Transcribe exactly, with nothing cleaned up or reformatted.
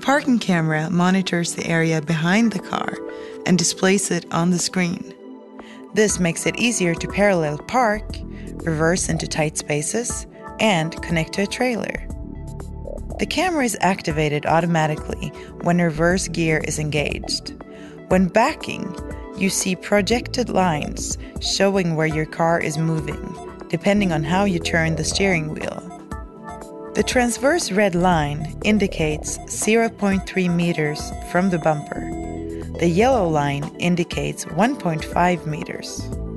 parking camera monitors the area behind the car and displays it on the screen. This makes it easier to parallel park, reverse into tight spaces, and connect to a trailer. The camera is activated automatically when reverse gear is engaged. When backing, you see projected lines showing where your car is moving, depending on how you turn the steering wheel. The transverse red line indicates zero point three meters from the bumper. The yellow line indicates one point five meters.